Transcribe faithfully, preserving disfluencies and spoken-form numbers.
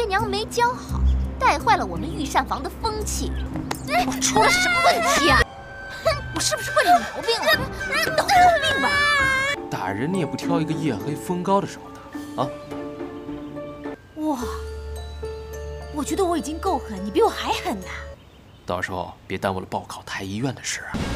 娘没教好，带坏了我们御膳房的风气。我出了什么问题啊？我是不是惯着毛病了？脑子有病吧？ 打人你也不挑一个夜黑风高的时候打啊！ 哇，我觉得我已经够狠，你比我还狠呐！ 到时候别耽误了报考太医院的事啊！